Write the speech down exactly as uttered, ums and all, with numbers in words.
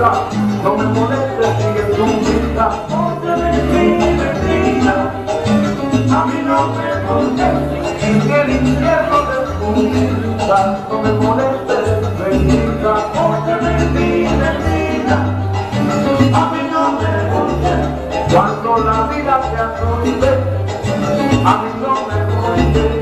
vida, no me molestes, sigue tu vida. Oye, bendita, bendita, a mí no me molestes, en el infierno de tu vida, no me molestes, bendita. Oye, bendita, bendita, a mí no me molestes, cuando la vida te asuste, a mí no me molestes.